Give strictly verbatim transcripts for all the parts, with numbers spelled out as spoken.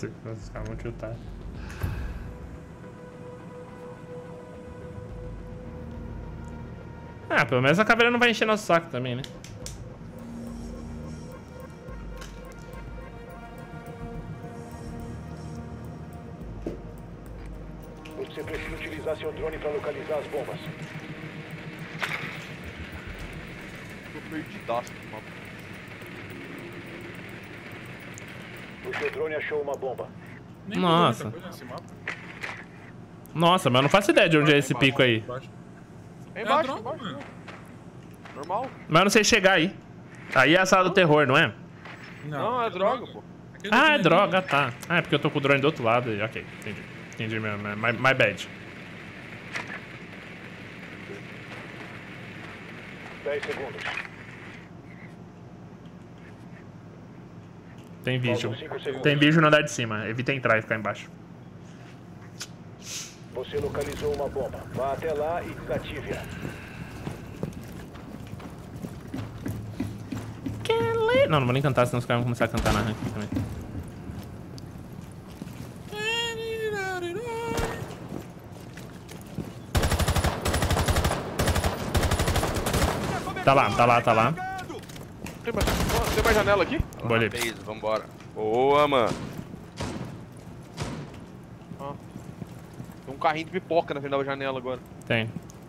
Os caras vão chutar. Ah, pelo menos a caveira não vai encher nosso saco também, né? Você precisa utilizar seu drone para localizar as bombas. Tô perdidaço no mapa. O seu drone achou uma bomba. Nem Nossa. coisa nesse mapa. Nossa, mas eu não faço ideia de onde é esse Embaixo, pico aí. Embaixo. É É embaixo, droga, embaixo. mano. Normal. Mas eu não sei chegar aí. Aí é a sala do terror, não é? Não, é droga, pô. Aquele Ah, é chinelinho. droga, tá. Ah, é porque eu tô com o drone do outro lado. e- Ok, entendi. Entendi mesmo. My, my bad. dez segundos. Tem bicho. Faltam cinco segundos. Tem bicho no andar de cima. Evita entrar e ficar embaixo. Você localizou uma bomba. Vá até lá e desative-a. Não, não vou nem cantar, senão os caras vão começar a cantar na rank também. Tá lá, tá lá, tá lá. Tem mais, tem mais janela aqui? Boa, Lips. Base, vambora. Boa, mano. Ah. Tem um carrinho de pipoca na frente da janela agora. Tem.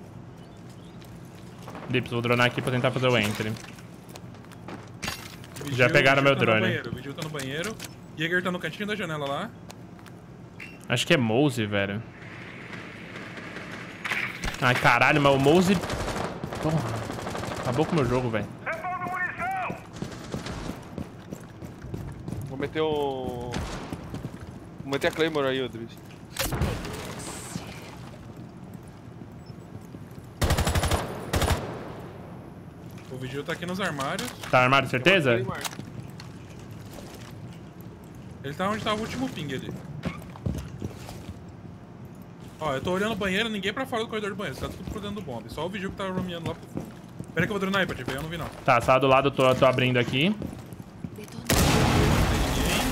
Lips, vou dronar aqui pra tentar fazer o entry. Vigil- Já pegaram Vigil meu tá no drone. banheiro, O Vigil tá no banheiro. Jäger tá no cantinho da janela lá. Acho que é Mouse, velho. Ai, caralho, mas o Mouse... Porra. Acabou com o meu jogo, velho. Vou meter o... Vou meter a Claymore aí, Odris. O Vigil tá aqui nos armários. Tá armado, certeza? Ele tá onde tava o último ping ali. Ó, eu tô olhando o banheiro, ninguém pra fora do corredor do banheiro. Tá tudo por dentro do bombe. Só o Vigil que tá romeando lá pro fundo. Pera que eu vou dronar aí pra te ver, eu não vi não. Tá, sala do lado, eu tô, tô abrindo aqui. Não tem ninguém.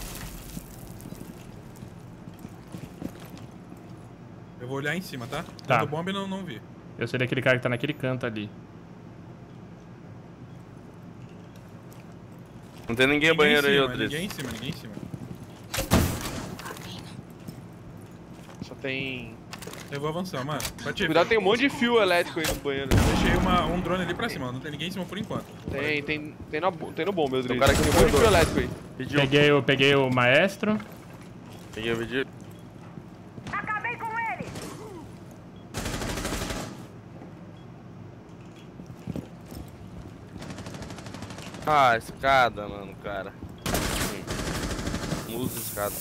Eu vou olhar em cima, tá? Tá. Dentro do bombe não, não vi. Eu sei daquele cara que tá naquele canto ali. Não tem ninguém Ninguém banheiro em aí, cima, Odris. Ninguém em cima, ninguém em cima. Só tem... Eu vou avançar, mano. Bati. Cuidado, tem um monte de fio elétrico aí no banheiro. Deixei uma, um drone ali pra cima, não tem ninguém em cima por enquanto. Tem, tem, tem, na, bo- tem no bombe, Odris. Tem um cara aqui no Tem um monte de fio corredor. elétrico aí. Pediu. Peguei, o- peguei o maestro. Peguei o vídeo. Acabei com ele! Ah, escada, mano, cara. Usa escada.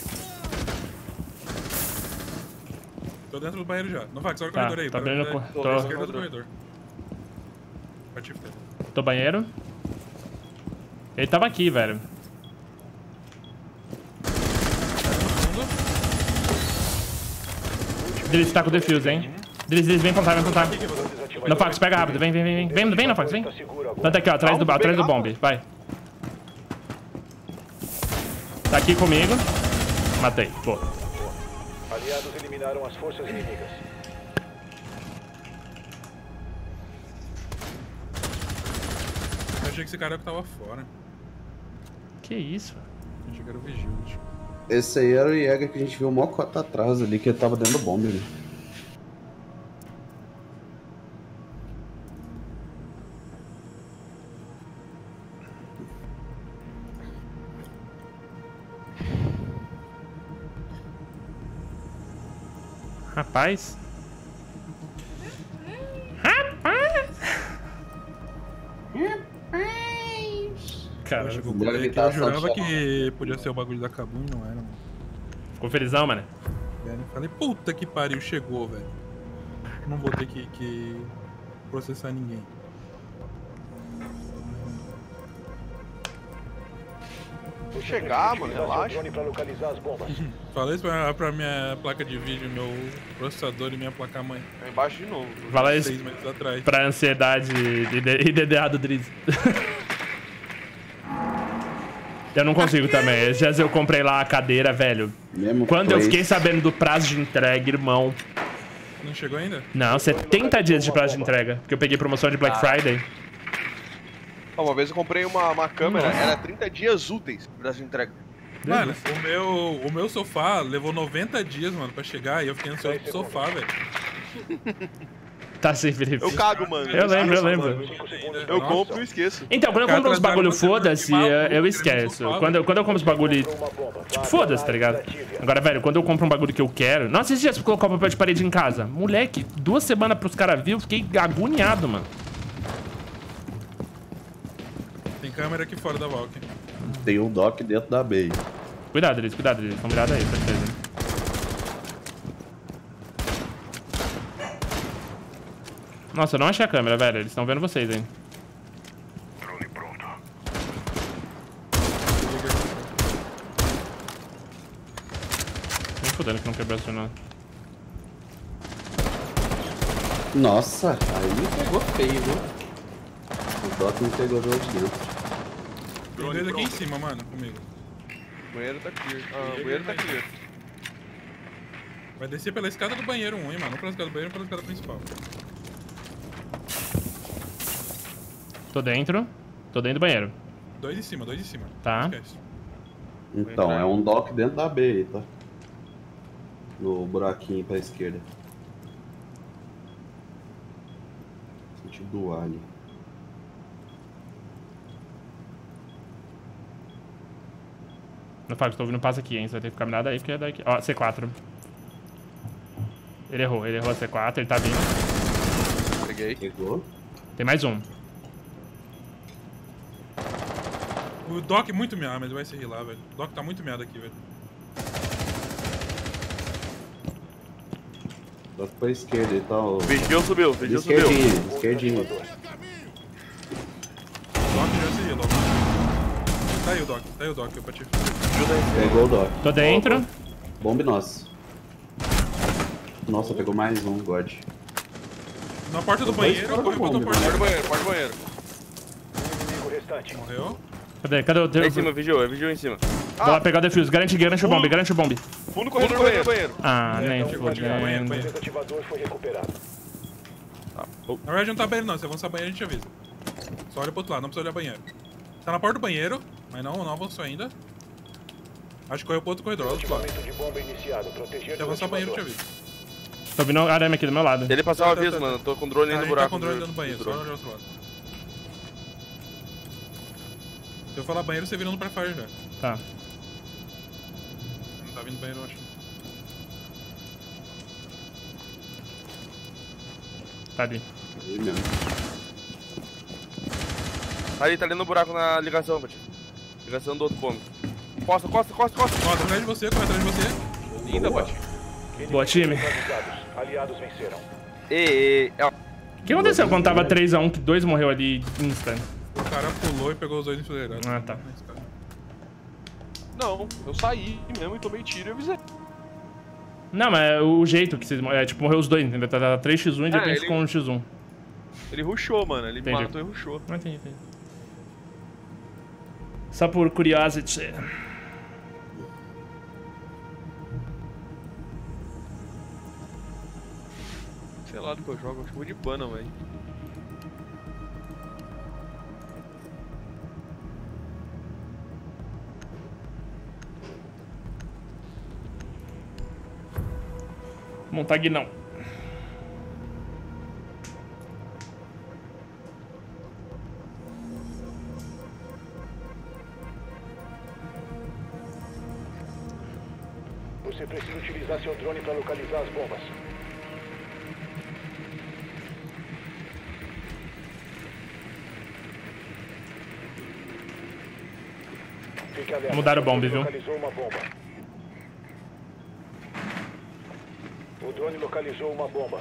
Tô dentro do banheiro já. Não vai, só o Tá, corredor aí. tá para- abrindo o é, cor- à tô- esquerda do corredor. Bati fita. Tô banheiro. Ele tava aqui, velho. Fundo. Driz tá com defuse, hein? Driz, Driz, vem plantar, vem plantar. No Fax, pega rápido. Vem, vem, vem. Vem, vem, no Fax, vem. Planta aqui, ó, atrás do, atrás do bombe. Vai. Tá aqui comigo. Matei. Pô. Aliados eliminaram as forças inimigas. Eu achei que esse cara que tava fora. Que isso? Eu achei que era o Vigil. Tipo. Esse aí era o Jäger que a gente viu mó cota atrás ali, que ele tava dentro do bombe ali. Rapaz. Rapaz. Cara, Poxa, ficou eu, Deve eu, tá eu jurava só que podia ser o bagulho da Kabum e não era, mano. felizão, mano. Velho, eu falei, puta que pariu, chegou, velho. Não vou ter que, que processar ninguém. Vou chegar, mano, relaxa. Drone para localizar as bombas. Falei isso pra, pra minha placa de vídeo, meu processador e minha placa-mãe. É embaixo de novo. Fala isso Seis meses atrás. pra ansiedade e D D A do Driz. Eu não consigo também. Esses dias eu comprei lá a cadeira, velho. Mesmo Quando eu place. fiquei sabendo do prazo de entrega, irmão. Não chegou ainda? Não, setenta dias de prazo de entrega. Porque eu peguei promoção de Black Friday. Ó, uma vez eu comprei uma, uma câmera, era trinta dias úteis pra essa entrega. Mano, o meu, o meu sofá levou noventa dias, mano, pra chegar e eu fiquei ansioso pro sofá, velho. Tá sim, Felipe. Eu cago, mano. Eu lembro, eu lembro. Eu Nossa. compro e esqueço. Então, quando eu Cara, compro uns traz bagulho, bagulho, foda-se, maluco, eu, eu querendo esqueço. sofá, Quando eu, quando eu compro os bagulho, tipo, foda-se, tá ligado? Agora, velho, quando eu compro um bagulho que eu quero... Nossa, esses dias pra colocar o papel de parede em casa. Moleque, duas semanas pros caras vir, eu fiquei agoniado, mano. Tem câmera aqui fora da Valk. Tem um dock dentro da B. Cuidado, eles, cuidado, eles. Estão mirados aí, certeza. Nossa, eu não achei a câmera, velho. Eles estão vendo vocês aí. Nem fudendo que não quebrou a nada. Nossa, aí pegou feio, viu? O dock não pegou do de dentro. Tem dois aqui em cima, mano, comigo. O banheiro tá clear. Ah, o banheiro tá clear. Vai descer pela escada do banheiro um, hein, mano. Não pela escada do banheiro, pela escada principal. Tô dentro. Tô dentro do banheiro. Dois em cima, dois em cima. Tá. Não esquece. Então, é um dock dentro da B aí, tá? No buraquinho pra esquerda. Sentido do alho. No fato, tô ouvindo um passo aqui, hein? Você vai ter que ficar mirado aí, porque é daqui. Ó, C quatro. Ele errou, ele errou a C quatro, ele tá vindo. Peguei. Pegou? Tem mais um. O Doc é muito meado, mas ele vai se rilar, velho. O Doc tá muito meado aqui, velho. Dock pra esquerda e tal. Vigil subiu, Vigil subiu. Esquerdinha, esquerdinha. O Doc já se rila, ó. Tá aí o Doc, tá aí o Doc, eu bati. Pegou o dock. Tô dentro. Bombe nosso. Nossa, pegou mais um, God. Na porta do banheiro, fora corre do pra tua bombe, porta. Porta do banheiro, porta do banheiro. Inimigo restante. Morreu? Cadê? Cadê o É teu? em cima, Vigil, é Vigil em cima. Vou lá pegar o defuse. Garante, garante o bombe, garante o bombe. Fundo correndo do banheiro. banheiro. Ah, nem Então, fodendo. banheiro, O banheiro. desativador foi recuperado. Na verdade não tá banheiro não, se avançar banheiro a gente avisa. Só olha pro outro lado, não precisa olhar banheiro. Tá na porta do banheiro, mas não, não avançou ainda. Acho que correu pro outro corredor, olha do outro lado. Ativamento de bomba iniciado. Proteger Se avançar banheiro eu te desativador. aviso. Tô vindo arame aqui do meu lado. Se ele passar o Tá, tá, aviso, tá, mano, tá. eu tô com o drone Ah, aí a no gente buraco. tá com o drone do- dentro do banheiro, do só drone. olha do outro lado. Se eu falar banheiro, você vira no pré-fire já. Tá. Não tá vindo banheiro, eu acho. Tá ali. Aí mesmo. Tá ali, tá ali no buraco na ligação, Pati. Ligação do outro bombe. Costa, costa, costa, costa. Ó, tá atrás de você, corre atrás de você. Linda, Pati. Boa, time. Neutralizados. Aliados venceram. E, é, O que aconteceu quando tava três a um, que dois morreu ali insta? O cara pulou e pegou os dois enfileirados. Ah, tá. Não, eu saí mesmo e tomei tiro e avisei. Não, mas é o jeito que vocês... É tipo, morreu os dois, entendeu? Tá três a um e de É, repente ele- ficou um a um. Ele rushou, mano. Ele Entendi. matou e rushou. Não entendi, entendi. Só por curiosity. Sei lá do que eu jogo, eu chamo de pana, velho. Montag não. Você precisa utilizar seu drone para localizar as bombas. Fique alerta. Mudaram o bombe, drone viu? Localizou uma bomba. O drone localizou uma bomba.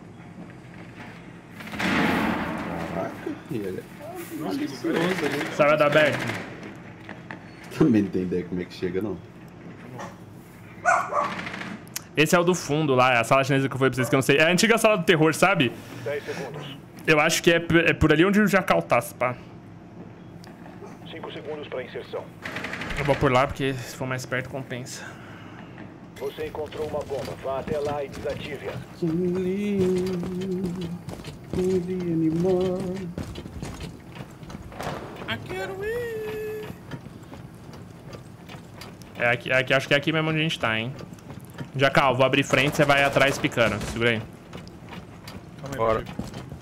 Caraca, e ele Saiu da back. também não tem ideia como é que chega, não. Esse é o do fundo lá, é a sala chinesa que eu falei pra vocês que eu não sei. É a antiga sala do terror, sabe? dez segundos. Eu acho que é, p- é por ali onde o Jacal tá, pá. cinco segundos para inserção. Eu vou por lá porque se for mais perto compensa. Você encontrou uma bomba. Vá até lá e desative-a. I quero ir. É aqui, é aqui, acho que é aqui mesmo onde a gente tá, hein. Jacal, vou abrir frente, você vai atrás picando. Segura aí. Calma aí, Bora. Patrick.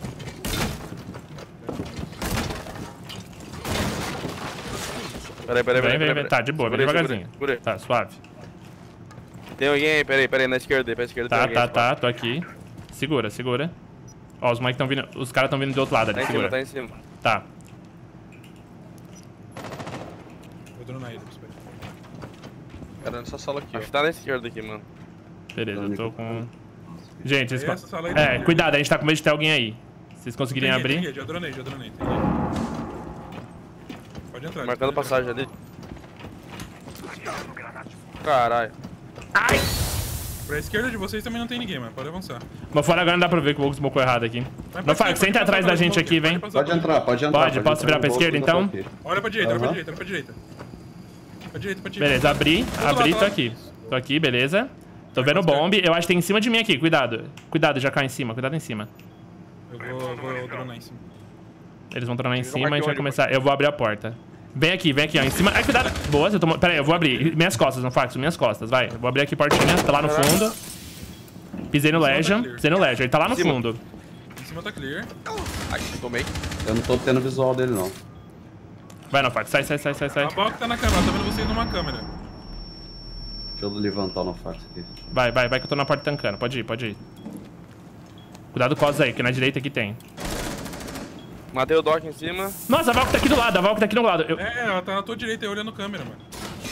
Peraí, peraí, Vem, peraí. vem, peraí, vem. Tá, de boa, vem Segurei, devagarzinho. segurei, segurei. Tá, suave. Tem alguém aí, peraí, peraí, na esquerda aí, pra esquerda tem Tá, alguém. tá, esse tá, tô aqui. Segura, segura. Ó, os moleques estão vindo. Os caras estão vindo do outro lado Tá ali, em cima, segura. tá em cima. Tá. Vou dronar ele, espera. Cara, nessa sala aqui, Acho ó. que tá na esquerda aqui, mano. Beleza, eu tô com. Gente, eles... Essa sala aí É, tem- cuidado, a gente tá com medo de ter alguém aí. Se vocês conseguirem Tem guia, tem abrir. guia, já dronei, já dronei. Tem guia. Pode entrar. Marcando pode entrar. passagem ali. Caralho. Pra esquerda de vocês também não tem ninguém, mano. Pode avançar. Mas fora agora não dá pra ver que o Vox smocou errado aqui. Vai Não, pra Fax, cima, senta pode atrás da passar gente pelo aqui, vem. passar Pode pelo- entrar, pode entrar. Pode, posso virar pra entrar, esquerda, eu vou- então? eu tô aqui. Olha pra direita, olha pra Aham. direita, olha pra direita. Pra direita, pra direita. Beleza, abri, abri, lado, tô lado. aqui. Tô aqui, beleza. Tô vendo o pode bomb. Eu acho que tem em cima de mim aqui, cuidado. Cuidado, já cai em cima, cuidado em cima. Eu vou, eu vou dronar em cima. Eles vão tronar em Eles vão cima, a gente vai marcar onde, começar. Eu vou abrir a porta. Vem aqui, vem aqui, ó, em cima. Ai, cuidado. Boa, você tomou... Pera aí, eu vou abrir. Minhas costas, não faço, minhas costas, vai. Eu vou abrir aqui a portinha, tá lá no fundo. Pisei no Legion, pisei no Legion. Ele tá lá no Cima. fundo. Em cima tá clear. Ai, tomei. Eu não tô tendo visual dele, não. Vai, não, Fax. Sai, sai, sai, sai, sai. A Balk tá na câmera, tá vendo vocês numa câmera. Deixa eu levantar no fax aqui. Vai, vai, vai que eu tô na porta tancando. Pode ir, pode ir. Cuidado com os aí, que na direita aqui tem. Matei o Doc em cima. Nossa, a Valk tá aqui do lado, a Valk tá aqui do lado. Eu... É, ela tá na tua direita aí olhando câmera, mano.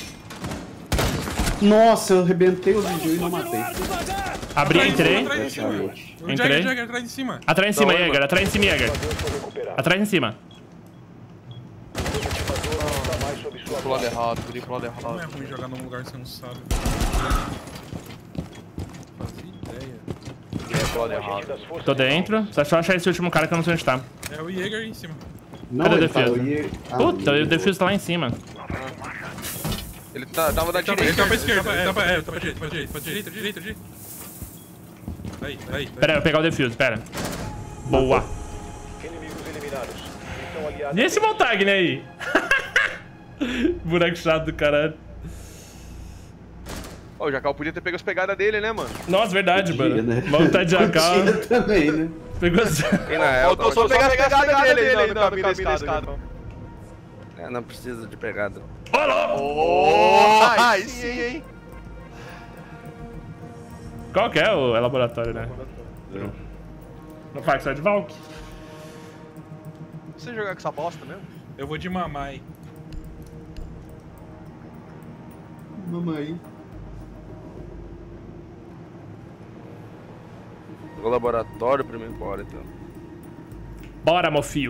Nossa, eu arrebentei o vídeo e não matei. Abri, Atrás, entrei. Atrás em cima. O Entrei. Jagger, Jagger, atrás em cima. Atrás em cima, onde, Jäger. mano? Atrás em cima, Jäger. Foi recuperado. Atrás em cima. O motivador não está mais sob sua Pro lado guarda. errado, virei pro lado Não é errado. ruim jogar num lugar que você não sabe. Fazia ideia. Virei pro lado Um agente errado. das forças Tô de dentro. Só só achar esse último cara que eu não sei onde tá. É o Jäger aí em cima. Não, Cadê o ele tá, defesa? eu ia... Ah, Puta, ele- o defuse tá lá em cima. Ele tá, tava da Ele tá, ele direita. tá pra esquerda, ele tá pra, é, ele tá pra direita, pra direita, pra direita, direita, direita. Aí, aí. Pera aí, eu vou pegar o defuse, pera. Boa. Inimigos eliminados. Missão aliada. E esse Montagner aí? Buraco chato do caralho. Ó, o Jacal podia ter pego as pegadas dele, né, mano? Nossa, verdade, Podia, mano. né? Monta de A K. Podia também, né? Pegou as... Quem na real, Faltou só pegar as pegadas dele aí no caminho da escada. É, não precisa de pegada. Ô, louco! Oh, aí sim, hein? Qual que é o é laboratório, né? Não faz só de Valk? Você jogar com essa bosta mesmo? Eu vou de mamai. Mamãe. O laboratório primeiro, bora então. Bora, mofio.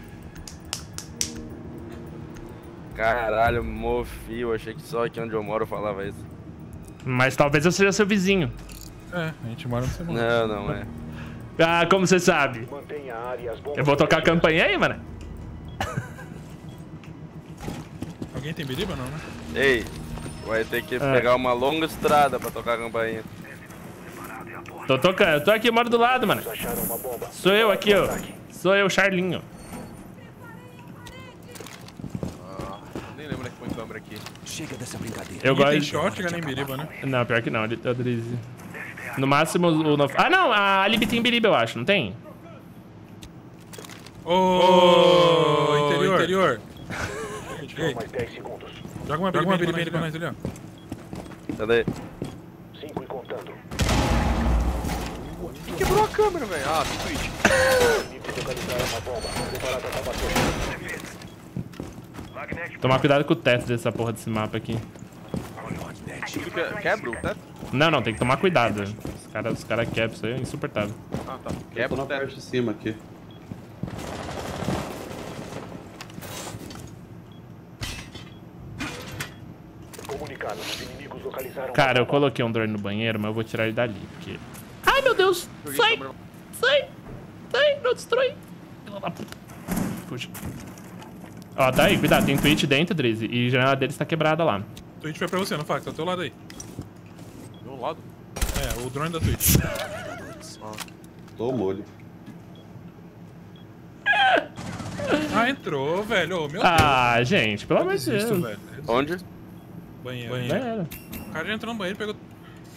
Caralho, mofio, achei que só aqui onde eu moro eu falava isso. Mas talvez eu seja seu vizinho. É, a gente mora no você mora. Não, não é. Ah, como você sabe? Mantenha a área e as bombas. Eu vou tocar a campanha aí, mano. Alguém tem biriba ou não, né? Ei, vai ter que pegar uma longa estrada pra tocar a campainha. Tô tocando, eu tô aqui, eu moro do lado, mano. Acharam uma bomba. Sou eu aqui, ó. Sou eu, Charlinho. Ah, nem lembro onde é que põe câmera aqui. Eu Ninguém tem gosto. shotgun nem biriba, né? Não, pior que não, ele- eu Drizzy. No máximo o. No... Ah, não, a Alibi tem biriba, eu acho, não tem? Ô, interior. interior. Ei, Mais dez segundos. joga uma biriba, joga uma biriba pra nós ali, ó. Cadê? cinco e contando. Quem quebrou a câmera, velho? Ah, tem Twitch. Inimigos localizaram uma bomba. Preparada pra bater. Tomar cuidado com o teto dessa porra desse mapa aqui. Tudo que- Quebra o teto? Não, não, tem que tomar cuidado. Os caras os cara quebram, isso aí é insuportável. Ah, tá. Eu tô Quebra na o teto. parte de cima aqui. Comunicado. Os inimigos localizaram uma Cara, eu bomba. coloquei um drone no banheiro, mas eu vou tirar ele dali, porque... Ai, meu Deus! Joguei Sai! câmera. Sai! Sai! Não destrói! Filha da puta. Puxa. Ó, tá aí, cuidado. Tem Twitch dentro, Drizzy. E a janela deles tá quebrada lá. Twitch foi pra você, não Fax? Tá do teu lado aí. Do meu lado? É, o drone da Twitch. Tô molho. Ah, entrou, velho. Ô, meu Ah, gente, pelo amor Deus. de Eu desisto, Deus. velho. Eu desisto. Onde? Banheiro. Banheiro. O cara já entrou no banheiro e pegou...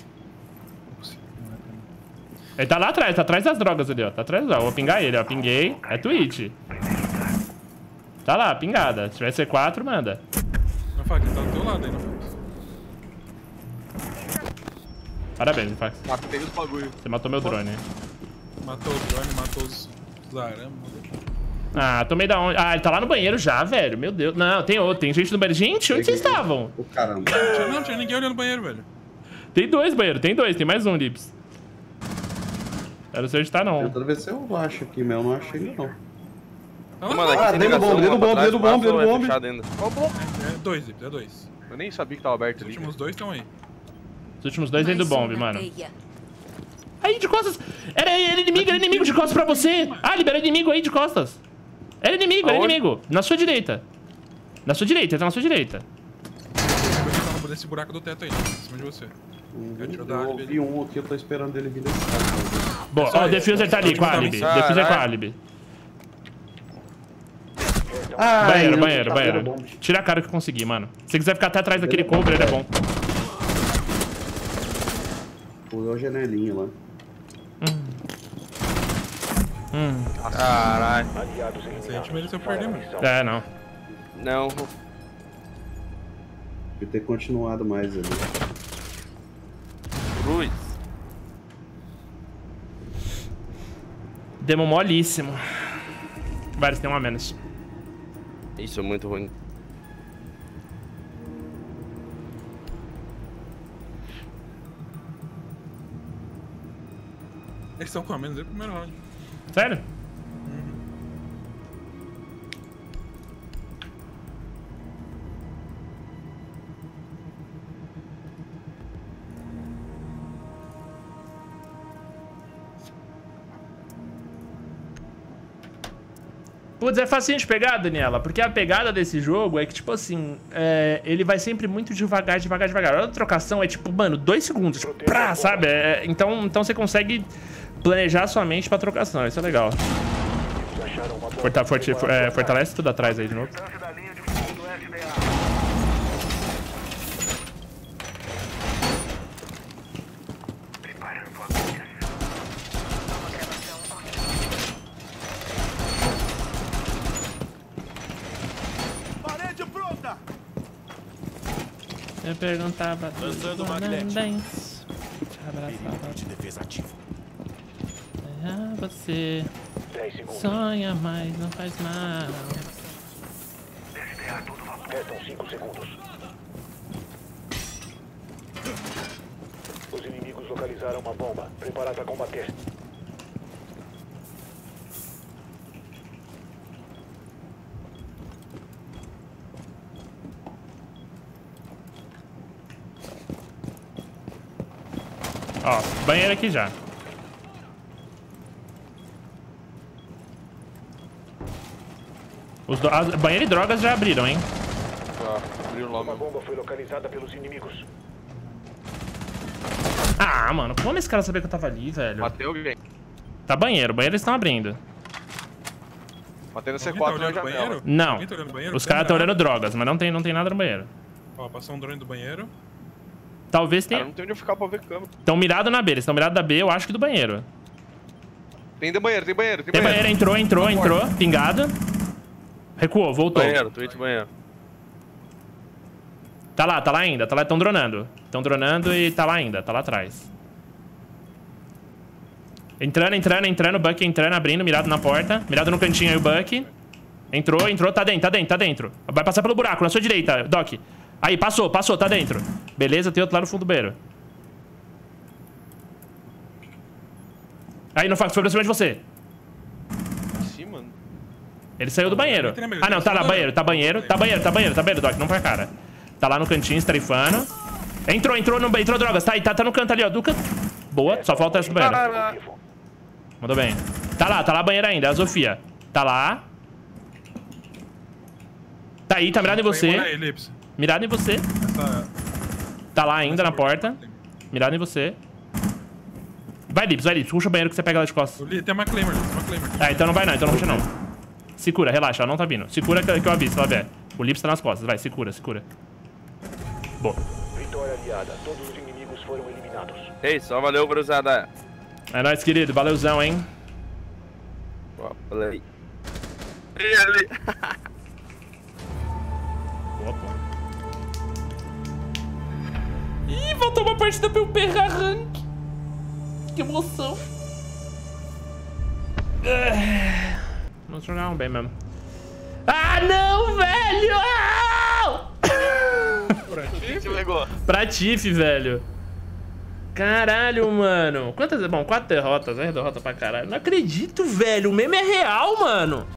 Ele tá lá atrás, tá atrás das drogas ali, ó. Tá atrás, ó. Vou pingar ele, ó. Pinguei. É Twitch. Tá lá, pingada. Se tiver C quatro, manda. Não Fax, ele tá do teu lado aí, não Fax. Parabéns, Fax. Matei os bagulho. Você matou meu drone. Matou o drone, matou os, os arames. Ah, tomei da onde? Ah, ele tá lá no banheiro já, velho. Meu Deus. Não, tem outro. Tem gente no banheiro. Gente, onde vocês estavam? O caramba. Tinha, não, tinha ninguém olhando no banheiro, velho. Tem dois banheiros, tem dois. Tem mais um, Lips. Eu não sei onde tá, não. Tentando ver se eu acho aqui, mas eu não achei ainda não. Tá lá, Mano, aqui Ah, tem dentro do ligação, bombe, dentro do lá pra bombe, trás, dentro do bombe, passa ou dentro do é bombe. fechado ainda? Qual bloco? é dois, Zip, é dois. Eu nem sabia que tava aberto Os ali. últimos dois estão aí. Os últimos dois dentro do Mais bombe, uma mano. teia. Aí, de costas. Era ele, inimigo, era inimigo de costas pra você. Ah, libera inimigo aí de costas. Era inimigo, era Aonde? inimigo. Na sua direita. Na sua direita, ele tá na sua direita. Ele tá nesse buraco do teto aí, em cima de você. Ele tirou da Eu área ouvi dele. um aqui, eu tô esperando ele vir desse cara. Boa, só ó, o ele. Defuser tá ali, com a alibi. Caralho. Defuser com a alibi. Ah, Banheiro, ele banheiro, tá banheiro. pelo bombe. Tira a cara que eu conseguir, mano. Se quiser ficar até atrás daquele cover, ele é bom. Pulou a janelinha lá. Hum. Caralho. Aliados Esse a gente eliminados. mereceu perder, mano. É, não. Não. Devia ter continuado mais ali. Cruz. Demo molíssimo. Vários tem um a menos. Isso é muito ruim. Eles estão com a menos desde o primeiro round. Sério? Putz, é facinho de pegar, Daniela, porque a pegada desse jogo é que, tipo assim, é, ele vai sempre muito devagar, devagar, devagar. A hora da trocação é tipo, mano, dois segundos, tipo, prá, sabe? É, então, então você consegue planejar sua mente pra trocação, isso é legal. Forta, forte, for, é, fortalece tudo atrás aí de novo. Eu perguntava tudo parabéns. Te abraçava. De defesa ativo. Ah, você dez segundos. sonha, mas não faz mal. Restam cinco segundos. Os inimigos localizaram uma bomba. Preparar para combater. Ó, banheiro aqui já. Os do... as... Banheiro e drogas já abriram, hein? Tá, abriu lá, Uma meu. bomba foi localizada pelos inimigos. Ah, mano, como esse cara sabia que eu tava ali, velho? Matei alguém. Tá banheiro, banheiro eles estão abrindo. Matei no C Alguém tá quatro na olhando o janela. banheiro? Não. Alguém tá olhando o banheiro? Os caras estão Tem olhando drogas, mas não tem, não tem nada no banheiro. nada. Ó, passou um drone do banheiro. Talvez Cara, tenha. não tem onde eu ficar pra ver câmera. Estão mirados na B, eles estão mirados da B, eu acho que do banheiro. Tem de banheiro, tem banheiro, tem Tem banheiro. banheiro, entrou, entrou, entrou. Pingada. Recuou, voltou. Banheiro, Twitch banheiro. Tá lá, tá lá ainda, tá lá, tão dronando. Tão dronando e tá lá ainda, tá lá atrás. Entrando, entrando, entrando, Buck entrando, abrindo, mirado na porta. Mirado no cantinho aí o Buck. Entrou, entrou, tá dentro, tá dentro, tá dentro. Vai passar pelo buraco, na sua direita, Doc. Aí, passou, passou, tá dentro. Beleza, tem outro lá no fundo do banheiro. Aí, no fax, foi pra cima de você. Sim, mano. Ele saiu do banheiro. Ah, não, tá lá, banheiro, tá banheiro, tá banheiro, tá banheiro, tá banheiro, Doc, não põe a cara. Tá lá no cantinho, estrifando. Entrou, entrou, no, entrou drogas, tá aí, tá, tá no canto ali, ó, Duca. Boa, só falta essa do banheiro. Mandou bem. Tá lá, tá lá banheiro ainda, a Sofia. Tá lá. Tá aí, tá mirado em Vai você. embora aí, Lips. Mirado em você. Essa... Tá lá ainda na essa porta. Mirado em você. Vai, Lips, vai, Lips. Puxa o banheiro que você pega lá de costas. O Li- Tem uma Claymore, Lips, uma Claymore. Ah, então não vai não, então não puxa não. Se cura, relaxa, ela não tá vindo. Se cura que, que eu aviso se ela vier. O Lips tá nas costas, vai, se cura, se cura. Boa. Vitória aliada. Todos os inimigos foram eliminados. Ei, só valeu, cruzada. É nóis, querido. Valeuzão, hein? Ó, olha aí. E ali. Boa, pô. Ih, voltou uma partida pra eu pegar rank. Que emoção. Ah, vamos jogar um bem mesmo. Ah, não, velho! Quem te pegou? Pra Tiff, velho. Caralho, mano. Quantas... Bom, quatro derrotas. É derrota pra caralho. Não acredito, velho. O meme é real, mano.